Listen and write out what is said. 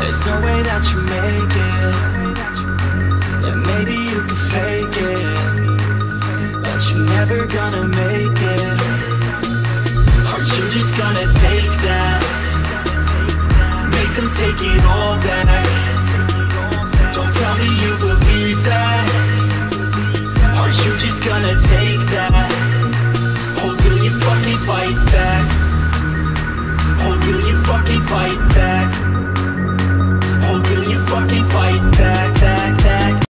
there's no way that you make it. Yeah, maybe you can fake it, but you're never gonna make it. Aren't you just gonna take that? Make them take it all back. Don't tell me you believe that. Are you just gonna take